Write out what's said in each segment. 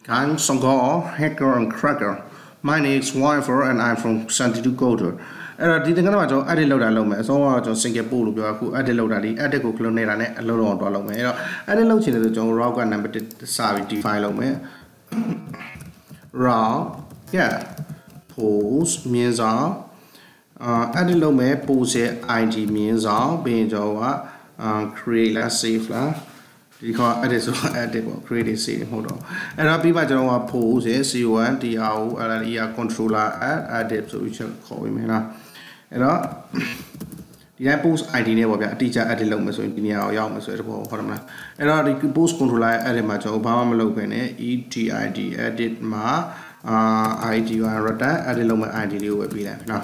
I'm Songo, hacker and cracker. My name is Wifer and I'm from Santiago Coder. Di tengah macam ada load dalam me, so macam Singapore lu aku ada load dari ada ku kalau ni rane load on dalam me. Ada load sini tu macam raw kan number sabi define dalam me. Raw, yeah. Post means ada load me post ID means being jauh create lah save lah. Di kau ada so ada create save hold on. Ada pipa jauh post C1 TRO ada ia controller ada so we shall call him lah. Đó thì đây post ID này bảo vệ teacher edit lâu mà rồi cái này ao mà rồi đó phải không nào? Đó thì cái post controller edit mà cho bao mà lâu cái này ETID edit mà ID và rata edit lâu mà ID điều về bị này nào.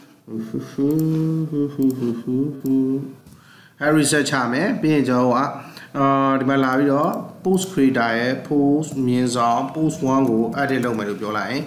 Hay research hàm ấy bây giờ thì mà làm đó post create post miễn giảm post one của edit lâu mà được cho lại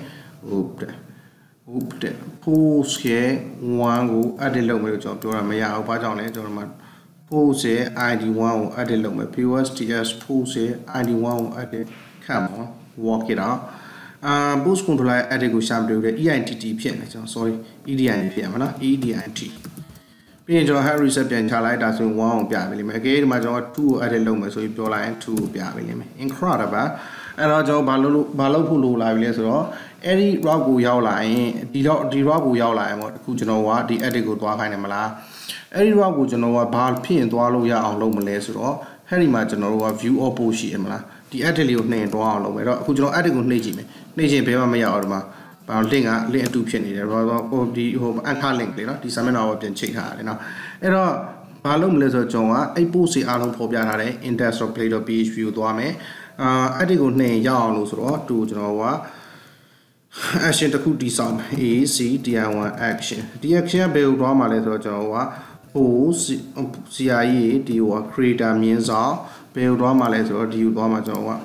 post ke one ko edit လုပ်မယ်လို့ကျွန်တော်ပြောတာမရဘူးဘာကြောင့်လဲကျွန်တော်မှာ post ရဲ့ ID1 ကို edit လုပ်မယ် POSTS post ရဲ့ ID1 ကို edit ခန့်ပါ work it out post controller edit ကိုရှာမတွေ့ဘူး EIDT ဖြစ်နေကျွန်တော် sorry EDIT ဖြစ်ရမှာနော် EDIT ပြီးရင်ကျွန်တော် head reset ပြန်ချလိုက်ဒါဆိုရင်1ကိုပြပေးလိမ့်မယ် okay ဒီမှာကျွန်တော်2ကို edit လုပ်မယ်ဆိုပြီးပြောလိုက်ရင်2ကိုပြပေးလိမ့်မယ် incredible အဲ့တော့ကျွန်တော်ဘာလုပ်ဖို့လိုလာပြီလဲဆိုတော့အဲ့ဒီ route ကိုရောက်လာရင်ဒီ route ကိုရောက်လာရင်ပေါ့အခုကျွန်တော်ကဒီ edit ကိုသွားခိုင်းတယ်မလားအဲ့ဒီ route ကိုကျွန်တော်ကဘာဖြစ်ရင်သွားလို့ရအောင်လုပ်မလဲဆိုတော့အဲ့ဒီမှာကျွန်တော်တို့က view of post ရှိရမလားဒီ edit လေးကိုနှိမ်သွားအောင်လုပ်မယ်တော့အခုကျွန်တော် edit ကိုနှိပ်ကြည့်မယ်နှိပ်ခြင်းဘယ်မှမရအောင်ဒီမှာဘာ link က link အတူဖြစ်နေတယ်ဟိုဒီanchor link လေနော်ဒီ summit ကိုပြန်ချိန်ထားရတယ်နော်အဲ့တော့ဘာလုပ်မလဲဆိုတော့ကျွန်တော်ကအဲ့ post အားလုံးဖော်ပြထားတဲ့ index.play.php ကိုသွားမယ်edit ကိုနှိမ်ရအောင်လို့ဆိုတော့တူကျွန်တော်ကaction တစ်ခုတည်ဆောက် ACTR1 action ဒီ action ကဘယ်ကိုသွားမှာလဲဆိုတော့ကျွန်တော်က post CRE ဒီဟို creator မြင်းဆောင်ဘယ်ကိုသွားမှာလဲဆိုတော့ဒီကိုသွားမှာကျွန်တော်က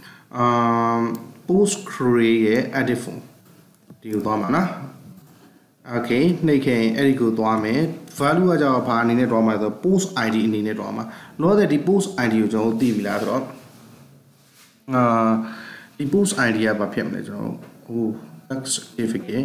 post create ရဲ့ edit form ဒီကိုသွားမှာနော် okay နှိပ်ခဲ့ရင်အဲ့ဒီကိုသွားမယ် value ကကြောင့်ဘာအနေနဲ့သွားမှာလဲဆိုတော့ post ID အနေနဲ့သွားမှာလောတဲ့ဒီ post ID ကိုကျွန်တော်သိပြီလားဆိုတော့ဒီ post ID ကဘာဖြစ်မလဲကျွန်တော်that's certificate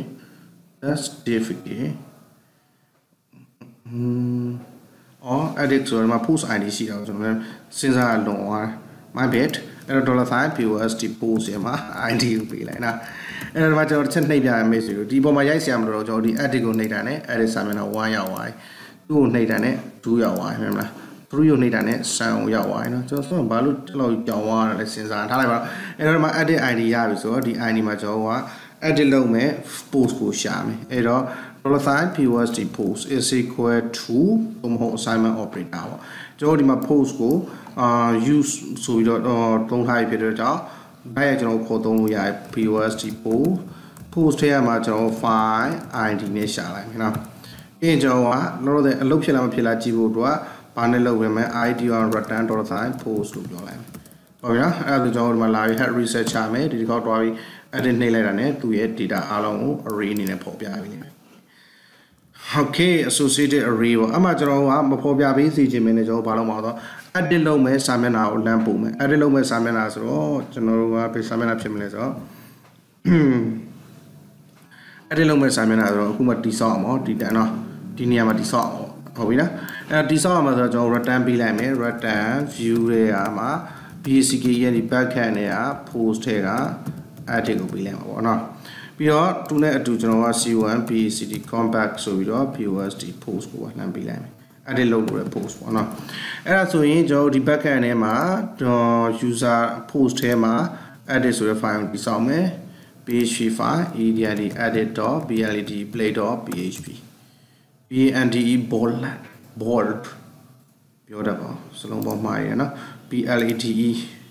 edit ဆိုတော့မှာ post ID ရှိတာကိုကျွန်တော်စဉ်းစားလွန်သွား my bad အဲ့တော့ $sign POST post ရမှာ ID ကိုပေးလိုက်နော်အဲ့တော့ဒီမှာကျွန်တော်တစ်ချက်နှိပ်ပြရမယ်ဆိုတော့ဒီပေါ်မှာရိုက်ဆရာမလို့ကျွန်တော်ဒီ edit ကိုနှိပ်တာနဲ့ edit စာမျက်နှာ1ရောက်သွားပြီ2ကိုနှိပ်တာနဲ့2ရောက်သွားပြီမှန်မလား3ကိုနှိပ်တာနဲ့3ကိုရောက်သွားပြီနော်ကျွန်တော်ဘာလို့ဒီလောက်ကြောင်သွားတာလဲစဉ်းစားထားလိုက်ပါအဲ့တော့ဒီမှာ edit ID ရပြီဆိုတော့ဒီ ID မှာကျွန်တော်ကedit လုပ်မယ် post ကိုရှာမယ်အဲ့တော့ $sign POST post is equal to ဘုံမဟုတ် assignment operator ပေါ့ကျွန်တော်ဒီမှာ post ကိုuse ဆိုပြီးတော့သုံးထားရဖြစ်တဲ့ကြောင့်ဘက်ရကျွန်တော်ခေါ်သုံးလို့ရတယ် POST post ထဲမှာကျွန်တော် file ID နဲ့ရှာလိုက်မယ်နော်ပြီးရင်ကျွန်တော်ကလောလောဆယ်အလုပ်ဖြစ်လာမဖြစ်လာကြည့်ဖို့အတွက်ဘာနဲ့လုပ်ရမလဲ ID on return $sign post လို့ပြောလိုက်မယ်ဟုတ်ပြီနော်အဲ့ဒါဆိုကျွန်တော်ဒီမှာလာပြီး head reset ချမယ်ဒီတစ်ခေါက်တွားပြီး edit နှိပ်လိုက်တာနဲ့သူ့ရဲ့ data အားလုံးကို array အနေနဲ့ဖော်ပြပေးလိမ့်မယ် okay associated array ပေါ့အမှကျွန်တော်ကမဖော်ပြပေးစီခြင်းမင်းနဲ့ကျွန်တော်ဘာလုပ်မှာတော့ edit လုပ်မယ်စာမျက်နှာကိုလမ်းပို့မယ် edit လုပ်မယ်စာမျက်နှာဆိုတော့ကျွန်တော်တို့ကဘယ်စာမျက်နှာဖြစ်မလဲဆိုတော့ edit လုပ်မယ်စာမျက်နှာဆိုတော့အခုမှတိဆောက်အောင်ပေါ့ဒီတန်းတော့ဒီနေရာမှာတိဆောက်အောင်ဟုတ်ပြီနော်အဲ့တိဆောက်အောင်ဆိုတော့ကျွန်တော် return ပေးလိုက်မယ် return view ရဲ့အားမှာ basic ရဲ့ဒီ backend နဲ့က post ထဲက edit ကိုပေးလိုက်မှာပေါ့နော်ပြီးတော့သူနဲ့အတူကျွန်တော်က C1 BCD compact ဆိုပြီးတော့ POST post ကိုလှမ်းပေးလိုက်မယ် edit လုပ်လို့ရ post ပေါ့နော်အဲ့ဒါဆိုရင်ကျွန်တော်ဒီ backend ထဲမှာ user post ထဲမှာ edit ဆိုတဲ့ file ကိုတိဆောက်မယ် php file edit.bled play.php bnde bold ပြောတတ်ပါစလုံးပေါင်းမှားရနော် blede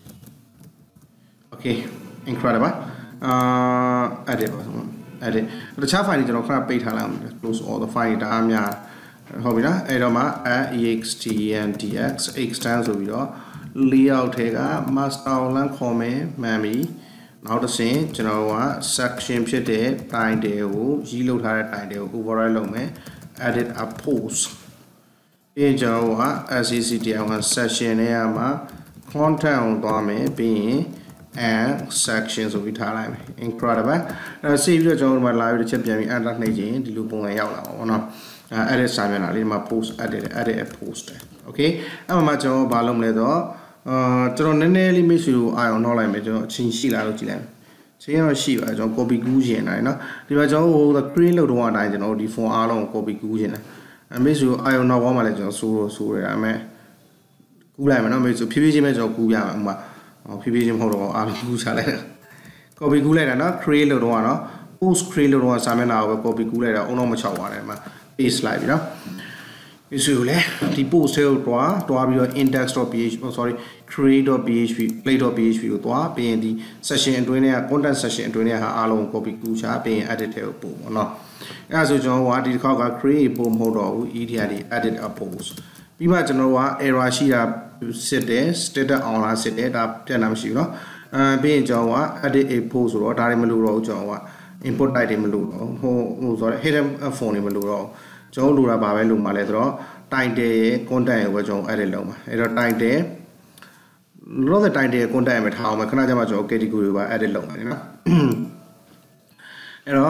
okay incredible edit ပါဆိုတော့ edit တခြား file တွေကျွန်တော်ခဏပိတ်ထားလိုက်အောင် close all the file ဒါအများဟုတ်ပြီနော်အဲ့တော့မှ extendx extend ဆိုပြီးတော့ layout ထဲက master လမ်းခေါ်မယ်မှန်ပြီနောက်တစ်ဆင့်ကျွန်တော်က section ဖြစ်တဲ့ title ကိုရေးလုပ်ထားတဲ့ title ကို override လုပ်မယ် edit a post ပြီးရင်ကျွန်တော်က SCCTR1 section ထဲမှာ content ကိုသွားမယ်ပြီးရင် and section ဆိုပြီးထားလိုက်မယ် incredible အဲ save ပြီးတော့ကျွန်တော်တို့မှာလာပြီးတစ်ချက်ပြန်ပြီး enter နှိပ်ခြင်းဒီလိုပုံစံရောက်လာပါဘောနော်edit စာမျက်နှာလေးဒီမှာ post edit a post okay အဲ့မှာကျွန်တော်ဘာလုပ်မလဲဆိုတော့ကျွန်တော်နည်းနည်းလေးမိတ်ဆွေကိုအာရုံနှောက်လိုက်မယ်ကျွန်တော်အချင်းရှိလားလို့ကြည့်လိုက်ချင်းတော့ရှိပါကျွန်တော် copy ကူးခြင်းနိုင်เนาะဒီမှာကျွန်တော်ဟို create လုပ်တော့အတိုင်းကျွန်တော်ဒီ font အားလုံးကို copy ကူးခြင်းနိုင်မိတ်ဆွေကိုအာရုံနှောက်သွားမှလည်းကျွန်တော်ဆိုရတာအမေကူးလိုက်မယ်เนาะမိတ်ဆွေဖြည်းဖြည်းချင်းပဲကျွန်တော်ကူးပြမယ်ဥပမာဖြည်းဖြည်းချင်းမဟုတ်တော့အားလုံးကူးချလိုက်တာ copy ကူးလိုက်တာเนาะ create လုပ်တော့เนาะ post create လုပ်တော့စာမျက်နှာကိုပဲ copy ကူးလိုက်တာအုံတော့မချောက်ပါတယ်ဒီမှာ paste လိုက်ပြီเนาะဒီဆိုလေဒီ post ကိုတွားပြီးတော့ index.php create.php play.php ကိုတွားပြီးရင်ဒီ session အတွင်းထဲက content session အတွင်းထဲဟာအားလုံး copy ကူးချပြီးရင် edit ထဲကိုပို့ပေါ့เนาะအဲ့ဒါဆိုကျွန်တော်ကဒီတစ်ခေါက်က create ပို့မဟုတ်တော့ဘူး edit edit a post ပြီးမှကျွန်တော်က error ရှိတာစစ်တယ် status on လာစစ်တယ်ဒါပြန်တာမရှိဘူးเนาะပြီးရင်ကျွန်တော်က edit a post ဆိုတော့ဒါတွေမလို့တော့ကျွန်တော်က input type တွေမလို့တော့ဟိုဆိုတော့ hidden font တွေမလို့တော့ကျွန်တော်လိုတာပါပဲလို့မှလဲဆိုတော့ title ရဲ့ content ကိုပဲကျွန်တော် edit လုပ်မှာအဲ့တော့ title လောတဲ့ title ရဲ့ content မှာထားအောင်မယ်ခဏကြာမှကျွန်တော် category ကိုပါ edit လုပ်မှာနော်အဲ့တော့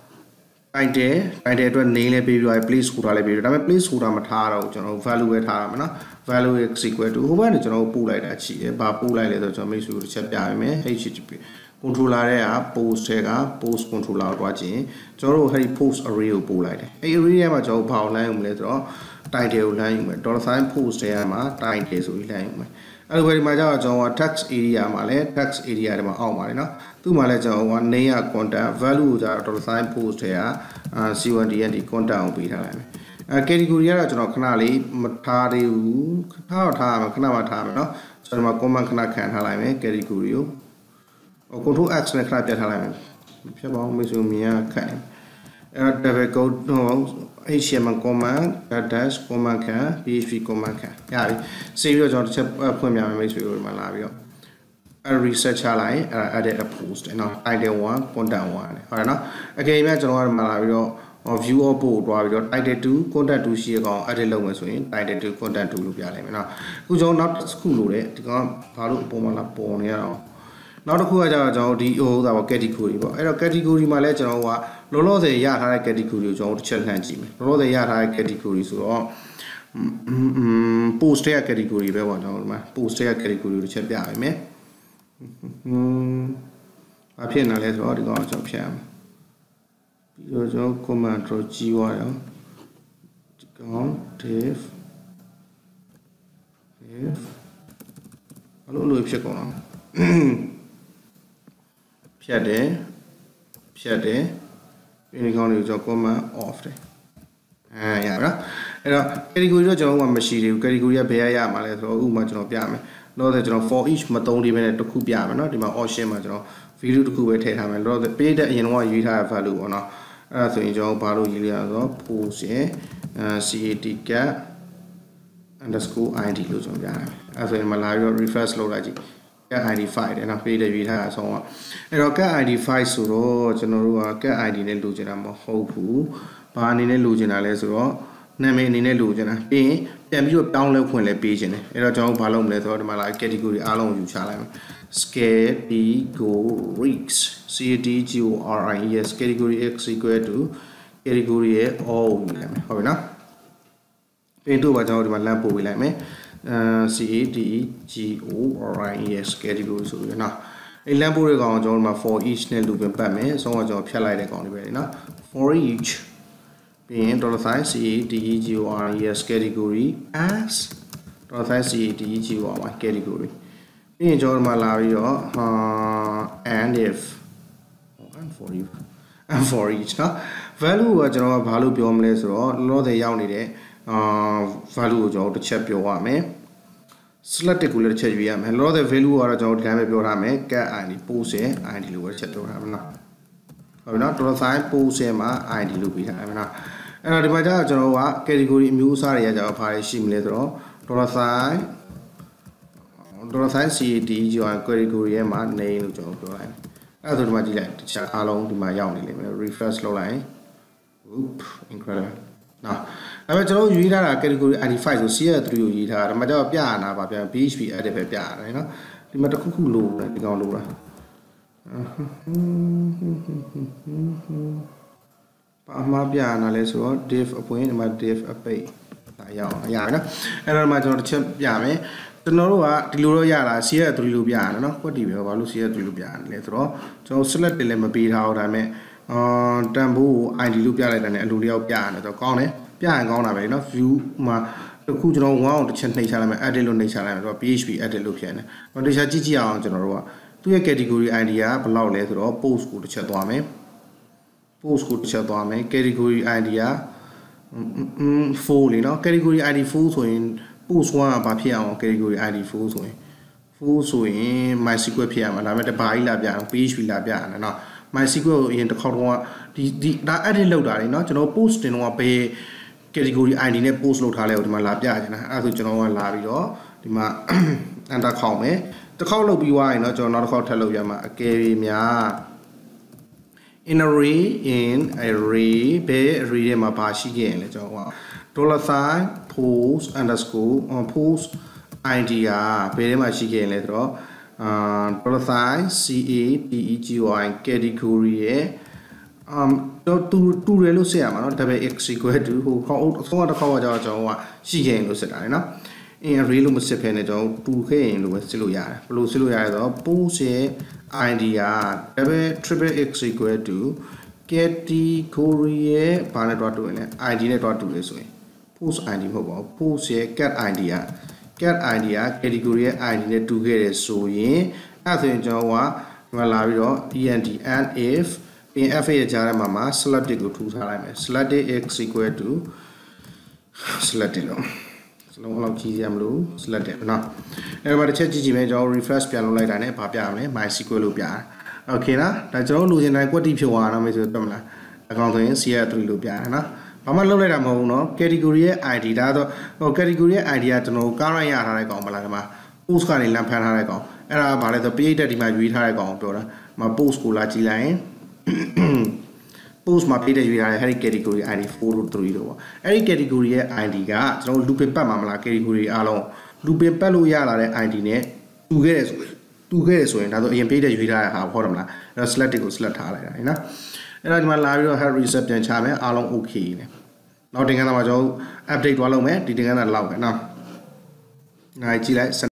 title အတွက် name လေးပေးပြီးတော့ place holder လေးပေးပြီးဒါပေမဲ့ place holder မထားတော့ကျွန်တော် value ပဲထားရမှာနော် value is equal to ဟိုဘက်ကနေကျွန်တော်ပို့လိုက်တာရှိတယ်ဘာပို့လိုက်လဲဆိုတော့ကျွန်တော်မိတ်ဆွေတို့တစ်ချက်ပြပေးမယ် http controller တဲ့က post တဲ့က post controller ကိုတွားခြင်းကျွန်တော်တို့အဲ့ဒီ post array ကိုပို့လိုက်တယ်အဲ့ array ထဲမှာကျွန်တော်ဘာကိုလှမ်းယူမလဲဆိုတော့ title ကိုလှမ်းယူမယ် $sign post ထဲမှာ title ဆိုပြီးလှမ်းယူမယ်အဲ့လိုပဲဒီမှာကျတော့ကျွန်တော် text area မှာလဲ text area ထဲမှာအောက်ပါလေနော်သူ့မှာလဲကျွန်တော်က name က content value ကိုကျတော့ $sign post ထဲကc1dnd content ကိုပေးထားလိုက်မယ်category ကတော့ကျွန်တော်ခဏလေးမထားသေးဘူးထားရမှာခဏမှထားမယ်နော်ကျွန်တော်ဒီမှာ comment ခဏခံထားလိုက်မယ် category ကိုcontrol x နဲ့ခဏပြတ်ထားလိုက်မယ်ဖြတ်ပါအောင်မိတ်ဆွေမြင်ရခိုင်အဲ့ double code html command dash command ခံ php command ခံရပြီစေပြီးတော့ကျွန်တော်တစ်ချက်ဖွင့်ပြမယ်မိတ်ဆွေတို့ဒီမှာလာပြီးတော့ research ချလိုက်edit a post เนาะ title 1 content 1ဟုတ်တယ်เนาะအကယ်၍ကျွန်တော်ကဒီမှာလာပြီးတော့view of post တွားပြီးတော့ title 2 content 2ရှိရကောင် edit လုပ်မယ်ဆိုရင် title 2 content 2လို့ပြလိုက်မယ်เนาะအခုကျွန်တော်နောက်တစ်ခုလို့တဲ့ဒီကောင်ဘာလို့အပေါ်မှာလာပေါ်နေရအောင်နောက်တစ်ခုကကျတော့ကျွန်တော်ဒီဟိုဒါပေါ့ category ပေါ့အဲ့တော့ category မှာလည်းကျွန်တော်ကလောလောဆယ်ရထားတဲ့ category ကိုကျွန်တော်တစ်ချက်လှမ်းကြည့်မယ်လောလောဆယ်ရထားတဲ့ category ဆိုတော့post ရဲ့ category ပဲပေါ့ကျွန်တော်ဒီမှာ post ရဲ့ category ကိုတစ်ချက်ပြပေးမယ်ဘာဖြစ်နေလဲဆိုတော့ဒီကောင်ကျွန်တော်ဖြတ်ရမယ်ပြီးတော့ကျွန်တော် command draw ကြီးသွားရောဒီကောင် div ဘာလို့လို့ဖြစ်ကုန်အောင်ဖြတ်တယ်ပြီးဒီကောင်လေးကိုကျွန်တော် command off တယ်ရပါတော့အဲ့တော့ category တော့ကျွန်တော်ကမရှိသေးဘူး category ကဘယ်ရမှာလဲဆိုတော့ဥပမာကျွန်တော်ပြမယ်လို့ဆိုကျွန်တော် for each မသုံးလေးပဲနဲ့တစ်ခုပြမယ်เนาะဒီမှာ option မှာကျွန်တော် value တစ်ခုပဲထည့်ထားမယ်လို့ဆိုပေးတဲ့အရင်တော့ရွေးထားတဲ့ value ပေါ့เนาะအဲ့ဒါဆိုရင်ကျွန်တော်ဘာလို့ရေးရအောင်ဆိုတော့ post ရဲ့ cat cat underscore id လို့ကျွန်တော်ပြရတယ်အဲ့ဆိုရင်မလာပြီးတော့ refresh လုပ်လိုက်ကြည့် cat id file တယ်เนาะပေးတဲ့ရွေးထားတာဆုံးอ่ะအဲ့တော့ cat id file ဆိုတော့ကျွန်တော်တို့က cat id နဲ့လိုချင်တာမဟုတ်ဘူးဘာအနေနဲ့လိုချင်တာလဲဆိုတော့နာမည်အနေနဲ့လိုချင်တာပြီးရင်ပြန်ပြီးတော့ပြောင်းလဲခွင့်လည်းပေးချင်တယ်အဲ့တော့ကျွန်တော်ဘာလုပ်မလဲဆိုတော့ဒီမှာလာ category အားလုံးကိုယူချလိုက်မယ် categories categories category x equal to category ရဲ့ all ကိုယူလိုက်မယ်ဟုတ်ပြီနော်ပြီးတော့ကျွန်တော်ဒီမှာလမ်းပို့ပေးလိုက်မယ်categories category ဆိုပြီးနော်အဲ့လမ်းပို့တဲ့ကောင်ကျွန်တော်ဒီမှာ for each နဲ့လူပင်ပတ်မယ်အဆုံးကကျွန်တော်ဖြတ်လိုက်တဲ့ကောင်လေးပဲနော် for each ပြီးရင် $sign categories category as $sign category ပြီးရင်ကျွန်တော်ဒီမှာလာပြီးတော့and if and for each နော် value ကကျွန်တော်ကဘာလို့ပြောမလဲဆိုတော့လောလောဆယ်ရောက်နေတဲ့value ကိုကျွန်တော်တစ်ချက်ပြောရမယ် select ကိုလည်းတစ်ချက်ရွေးရမယ်လောလောဆယ် value ကတော့ကျွန်တော်ဒီတိုင်းပဲပြောထားမယ် cat id post ရဲ့ id လို့ပဲတစ်ချက်ပြောထားမယ်နော်ဟုတ်ပြီနော် $sign post ရဲ့မှာ id လို့ပေးထားတယ်နော်အဲ့တော့ဒီမှာကျတော့ကျွန်တော်က category အမျိုးအစားတွေကကျတော့ဘာတွေရှိမလဲဆိုတော့$sign category ရဲ့မှာ name လို့ကျွန်တော်ပြောလိုက်အဲ့ဒါဆိုဒီမှာကြည့်လိုက်တခြားအားလုံးဒီမှာရောက်နေလိမ့်မယ် refresh လုပ်လိုက် incredible နော်အဲ့မဲ့ကျွန်တော်ရွေးထားတာ category id5 ဆို cs3 ကိုရေးထားတာဒါမှကျတော့ပြရတာပါပြန် php edit ပဲပြရတယ်နော်ဒီမှာတစ်ခုခုလိုတယ်ဒီကောင်လိုလားပါမှာပြနာလဲဆိုတော့ div အပွင့်ဒီမှာ div အပိတ်ဒါရအောင်ရပြီနော်အဲ့တော့ဒီမှာကျွန်တော်တစ်ချက်ပြမယ်ကျွန်တော်တို့ကဒီလိုတော့ရတာ CS3 လို့ပြရတယ်နော်ကွက်တီပဲဘာလို့ CS3 လို့ပြရတယ်လဲဆိုတော့ကျွန်တော် select တင်လည်းမပေးထားဘူးဒါပေမဲ့တန်ဖိုးကို ID လို့ပြလိုက်တယ်နဲ့အလိုလျောက်ပြရတယ်ဆိုတော့ကောင်းတယ်ပြရင်ကောင်းတာပဲနော် view မှာတခုကျွန်တော်1အောင်တစ်ချက်နှိပ်ချလိုက်မယ် edit လို့နှိပ်ချလိုက်မယ်ဆိုတော့ PHP edit လို့ဖြစ်နေတယ်တခြားကြည့်အောင်ကျွန်တော်တို့ကသူ့ရဲ့ category ID ကဘယ်လောက်လဲဆိုတော့ post ကိုတစ်ချက်သွားမယ် post ကိုတစ်ချက်သွားမယ် category ID က4လေနော် category ID 4ဆိုရင် post 1ကဘာဖြစ်အောင် category ID 4ဆိုရင် MySQL ဖြစ်ရမှာဒါပေမဲ့တဘာကြီးလာပြအောင် PHP လာပြရတယ်နော် MySQL ကိုအရင်တစ်ခေါက်တော့ဒီဒါ edit လုပ်တာလေနော်ကျွန်တော် post တင်တော့ဘယ် category ID နဲ့ post လုပ်ထားလဲကိုဒီမှာလာပြချင်တာအဲ့ဒါဆိုကျွန်တော်ကလာပြီးတော့ဒီမှာ enter ခေါက်မယ်တစ်ခေါက်လုပ်ပြီးွားရင်တော့ကျွန်တော်နောက်တစ်ခေါက်ထပ်လုပ်ရမှာအကယ်၍များ in array ဘယ် array ထဲမှာပါရှိခဲ့ရင်လဲကျွန်တော်က$sign post underscore post ID ကဘယ်ထဲမှာရှိခဲ့ရင်လဲဆိုတော့$sign categori ရဲ့တူတယ်လို့ဆက်ရမှာနော် double x equal to ဟိုခေါက်အဆုံးတစ်ခေါက်ကကျွန်တော်ကရှိခဲ့ရင်လို့ဆက်တာလေနော် in array လို့မစစ်ဖဲနဲ့ကျွန်တော်တူခဲ့ရင်လို့ပဲစစ်လို့ရတယ်ဘယ်လိုစစ်လို့ရလဲဆိုတော့ post ရဲ့ ID က double x equal to category ရဲ့ဘာနဲ့တွားတူရင်လဲ ID နဲ့တွားတူလေဆိုရင် post ID မဟုတ်ပါဘူး post ရဲ့ cat ID က category ရဲ့ ID နဲ့တူခဲ့တယ်ဆိုရင်အဲ့ဆိုရင်ကျွန်တော်ကဒီမှာလာပြီးတော့ and if in f ရဲ့ကြားထဲမှာ selected ကိုထူထားလိုက်မယ် selected x equal to selected လို့စလုံးလောက်ကြီးရမလို့ selected နော်အဲ့မှာတစ်ချက်ကြည့်ကြည့်မယ်ကျွန်တော် refresh ပြန်လုပ်လိုက်တာ ਨੇ ဘာပြရမလဲ MySQL လို့ပြရတယ် okay နော်ဒါကျွန်တော်လိုချင်တိုင်းကွက်တိဖြစ်သွားတာမျိုးဆိုတော့မလားအကောင်ဆိုရင် CS3 လို့ပြရတယ်နော်ဘာမှလုပ်လိုက်တာမဟုတ်ဘူးနော် category ရဲ့ ID ဒါဆိုဟို category ရဲ့ ID ကကျွန်တော် current ရထားတဲ့ကောင်မလားဒီမှာ post ကနေလမ်းဖမ်းထားတဲ့ကောင်အဲ့ဒါကဘာလဲဆို page တက်ဒီမှာရွေးထားတဲ့ကောင်ပြောတာဒီမှာ post ကိုလာကြည့်လိုက်ရင် post မှာပြည့်တဲ့ရွေးထားတဲ့အဲ့ဒီ category ID 4လို့3လို့ပေါ့အဲ့ဒီ category ရဲ့ ID ကကျွန်တော် looping ပတ်မှာမလား category အားလုံး looping ပတ်လို့ရလာတဲ့ ID နဲ့တူခဲ့တယ်ဆိုရင်ဒါဆိုအရင်ပြည့်တဲ့ရွေးထားတဲ့ဟာဟုတ်တယ်မလားအဲ့တော့ select ကို select ထားလိုက်တာနော်အဲ့တော့ဒီမှာလာပြီးတော့ head reset ပြန်ချမယ်အားလုံး okay နေနောက်တင်ခန်းသားမှာကျွန်တော် update သွားလုပ်မယ်ဒီတင်ခန်းသားလောက်ပဲနော်နိုင်ကြည့်လိုက်